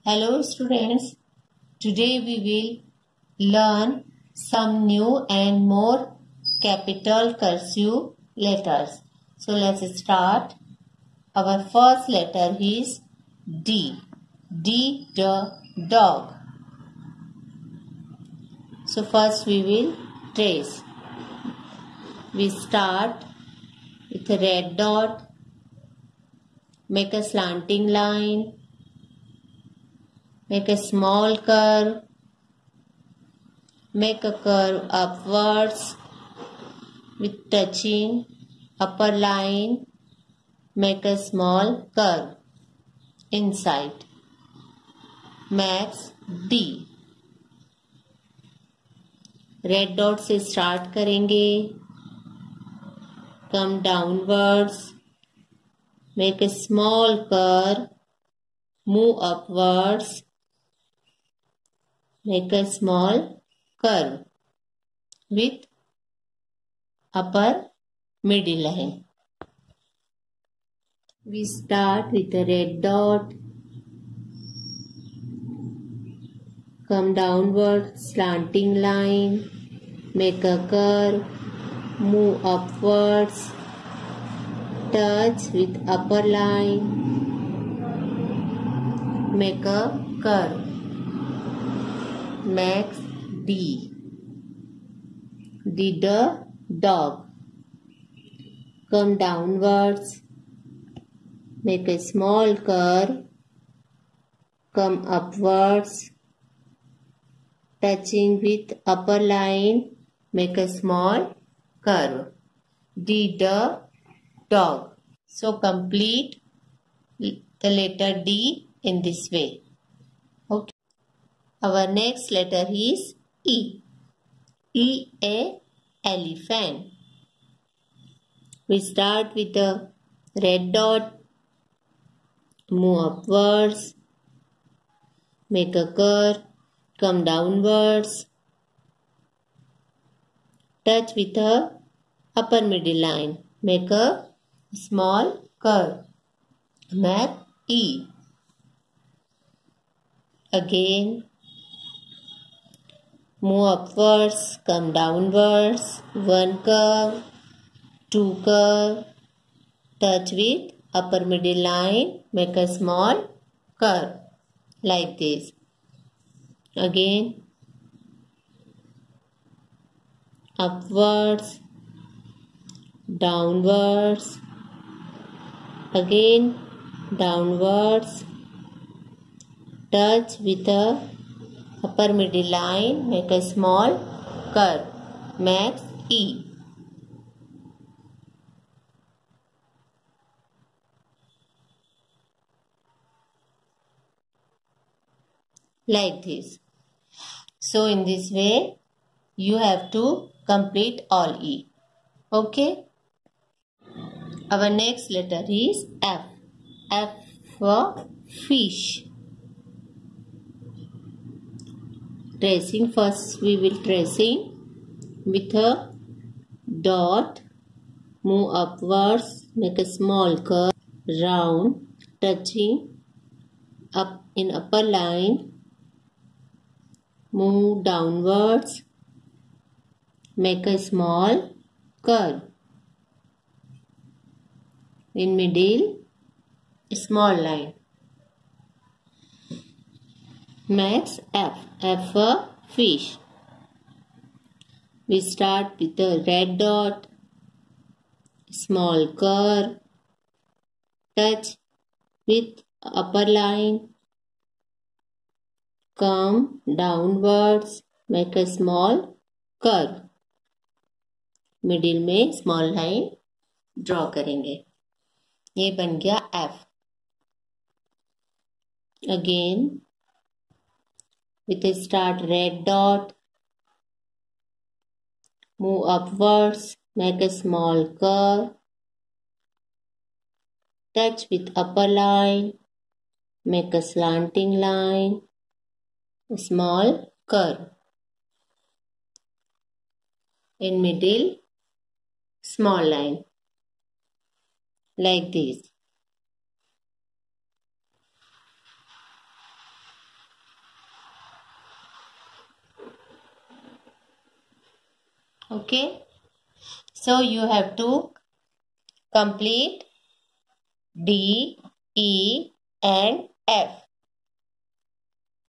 Hello students, today we will learn some new and more capital cursive letters. So let's start. Our first letter is D. D the dog. So first we will trace. We start with a red dot, make a slanting line, make a small curve, make a curve upwards with touching upper line, make a small curve inside, max D. Red dot से start करेंगे, come downwards, make a small curve, move upwards, make a small curve with upper middle line. We start with a red dot, come downward slanting line, make a curve, move upwards, touch with upper line, make a curve, max D. D the dog. Come downwards, make a small curve, come upwards, touching with upper line, make a small curve. D the dog. So complete the letter D in this way. Okay. Our next letter is E. E a elephant. We start with the red dot, move upwards, make a curve, come downwards, touch with the upper middle line, make a small curve, mark E. Again, move upwards, come downwards, one curve, two curve, touch with upper middle line, make a small curve like this. Again, upwards, downwards, again downwards, touch with the upper middle line, make a small curve, max E. Like this. So in this way, you have to complete all E. Okay. Our next letter is F. F for fish. Tracing, first we will tracing with a dot, move upwards, make a small curve, round, touching up in upper line, move downwards, make a small curve, in middle small line, max F. F for fish. We start with the red dot, small curve, touch with upper line, come downwards, make a small curve, middle में small line draw करेंगे. ये बन गया F. Again, with a start red dot, move upwards, make a small curve, touch with upper line, make a slanting line, a small curve, in middle small line like this. Okay. So you have to complete D, E and F.